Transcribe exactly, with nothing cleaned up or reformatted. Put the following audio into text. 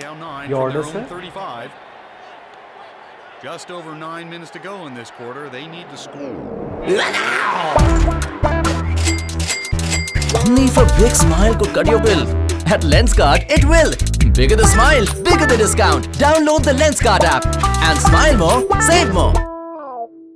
down nine Your from their order, own sir? thirty-five. Just over nine minutes to go in this quarter. They need to score. Need for big smile ko cut your bill. At LensKart, it will. Bigger the smile, bigger the discount. Download the LensKart app and smile more, save more.